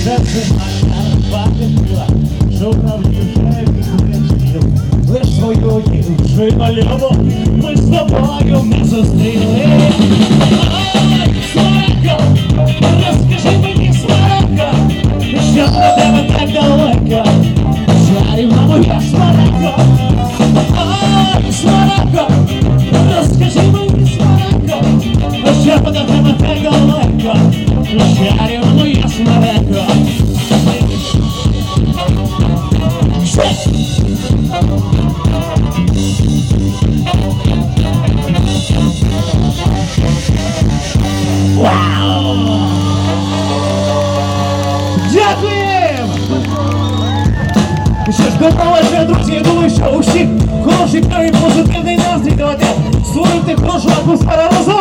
що правді вже відключив. Лиш свою дівчину любов ми з тобою не зустріли. Ой, Смоляко, розкажи мені, Смоляко, що до тебе так далеко, чарівна моя Смоляко. Ой, Смоляко, розкажи мені, Смоляко, що до тебе так далеко, чарівна моя Смоляко. Вау! Дякуємо! Що ж, доброго вечора, друзі, я думаю, що у всіх хороший, позитивний настрій. Давайте створити хорошу атмосферу разом!